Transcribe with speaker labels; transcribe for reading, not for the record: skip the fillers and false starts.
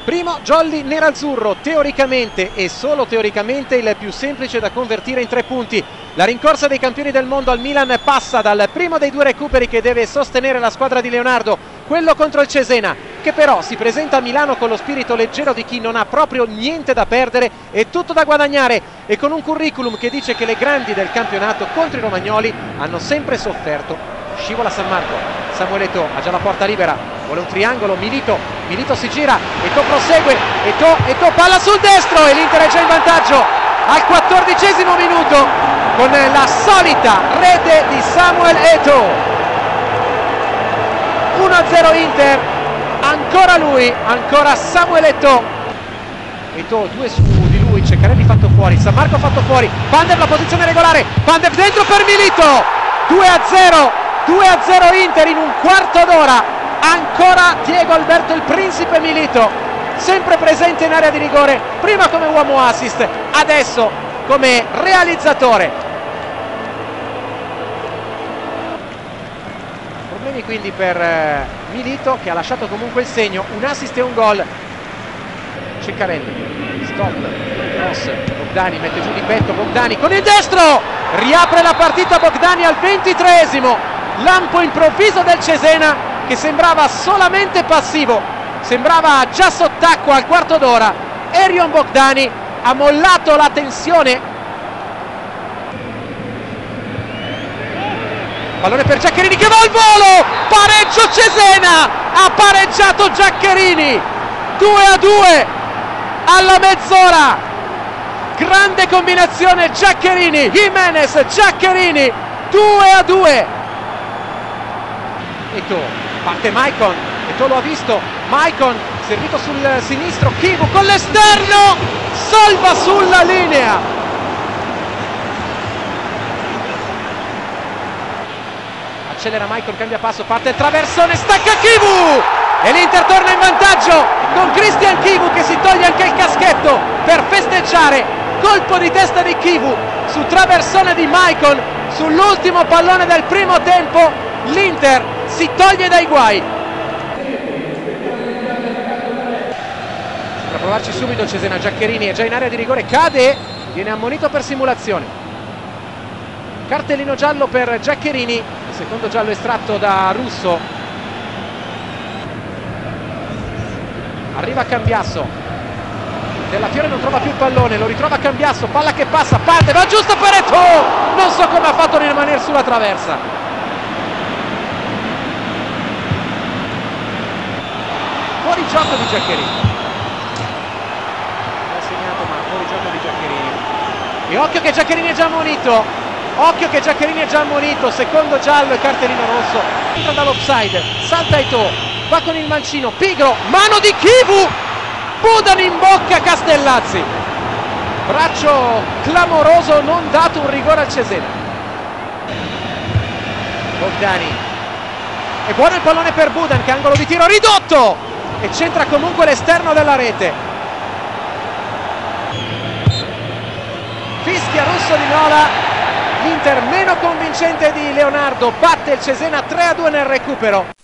Speaker 1: Primo jolly nerazzurro, teoricamente e solo teoricamente il più semplice da convertire in 3 punti. La rincorsa dei campioni del mondo al Milan passa dal primo dei 2 recuperi che deve sostenere la squadra di Leonardo, quello contro il Cesena, che però si presenta a Milano con lo spirito leggero di chi non ha proprio niente da perdere e tutto da guadagnare, e con un curriculum che dice che le grandi del campionato contro i romagnoli hanno sempre sofferto. Scivola San Marco, Samuel Eto'o ha già la porta libera, vuole un triangolo, Milito si gira, Eto'o prosegue, Eto'o palla sul destro e l'Inter è già in vantaggio al 14° minuto con la solita rete di Samuel Eto'o. 1-0 Inter, ancora lui, ancora Samuel Eto'o. Eto'o 2 su di lui, Ceccarelli fatto fuori, San Marco fatto fuori, Pandev la posizione regolare, Pandev dentro per Milito, 2-0 Inter in un quarto d'ora. Ancora Diego Alberto il Principe Milito, sempre presente in area di rigore, prima come uomo assist, adesso come realizzatore. Problemi quindi per Milito, che ha lasciato comunque il segno, un assist e un gol. Ceccarelli, stop, cross, Bogdani mette giù di petto, Bogdani con il destro, riapre la partita Bogdani al 23°, lampo improvviso del Cesena che sembrava solamente passivo, sembrava già sott'acqua al quarto d'ora. Erion Bogdani ha mollato la tensione. Pallone per Giaccherini che va al volo, pareggio Cesena, ha pareggiato Giaccherini, 2-2 alla mezz'ora. Grande combinazione Giaccherini, Jimenez, Giaccherini, 2-2. Eto'o, parte Maicon, Eto'o lo ha visto, Maicon servito sul sinistro, Chivu con l'esterno, salva sulla linea. Accelera Maicon, cambia passo, parte il traversone, stacca Chivu e l'Inter torna in vantaggio con Christian Chivu che si toglie anche il caschetto per festeggiare. Colpo di testa di Chivu su traversone di Maicon sull'ultimo pallone del primo tempo. L'Inter si toglie dai guai. Per provarci subito il Cesena, Giaccherini è già in area di rigore, cade, viene ammonito per simulazione. Cartellino giallo per Giaccherini, il secondo giallo estratto da Russo. Arriva Cambiasso, Della Fiore non trova più il pallone, lo ritrova Cambiasso, palla che passa, parte, va giusto per Eto'o, non so come ha fatto a rimanere sulla traversa. Fuori gioco di Giaccherini, ha segnato ma fuori gioco di Giaccherini, e occhio che Giaccherini è già ammonito, secondo giallo e cartellino rosso. Entra dall'offside, salta Eto'o, va con il mancino, pigro, mano di Chivu, Budan in bocca Castellazzi, braccio clamoroso, non dato un rigore al Cesena. Bogdani, è buono il pallone per Budan che angolo di tiro ridotto e centra comunque l'esterno della rete. Fischia Russo di Nola, l'Inter meno convincente di Leonardo batte il Cesena 3-2 nel recupero.